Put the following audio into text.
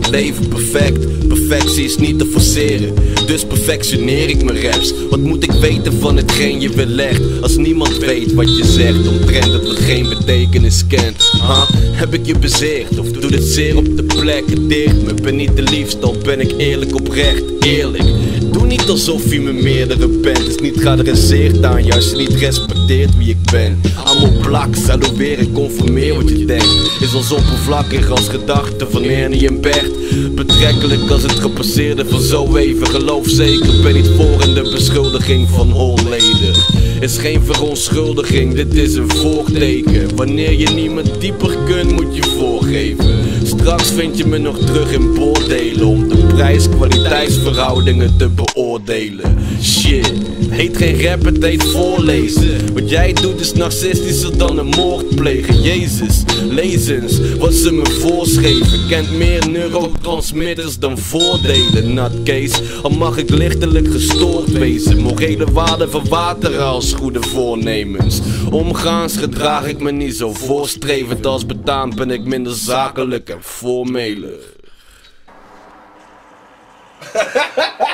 het leven perfect. Perfectie is niet te forceren, dus perfectioneer ik mijn raps. Wat moet ik weten van hetgeen je weerlegt, als niemand weet wat je zegt omtrent dat het geen betekenis kent? Heb ik je bezeerd of doe dit zeer op de plek? Het deert me, ben niet de liefste, al ben ik eerlijk oprecht, eerlijk. Doe niet alsof je me meerdere bent, is niet geadresseerd aan je als je niet respecteert wie ik ben. Allemaal plak, salueren, conformeer wat je denkt, is als oppervlakkig als gedachte van Ernie en Bert. Betrekkelijk als het gepasseerde van zo even, geloof zeker, ben niet voor in de beschuldiging van onleden. Is geen verontschuldiging, dit is een voorteken. Wanneer je niet meer dieper kunt, moet je voorgeven. Straks vind je me nog terug in boordelen om de prijs-kwaliteitsverhoudingen te beoordelen. Shit, heet geen rap, het heet voorlezen. Wat jij doet is narcistischer dan een moord plegen. Jezus, lezens, wat ze me voorschreven kent meer neurotransmitters dan voordelen. Nutcase, al mag ik lichtelijk gestoord wezen. Morele waarden verwateren als goede voornemens. Omgaans gedraag ik me niet zo voorstrevend, als betaamd ben ik minder zakelijk en formelig.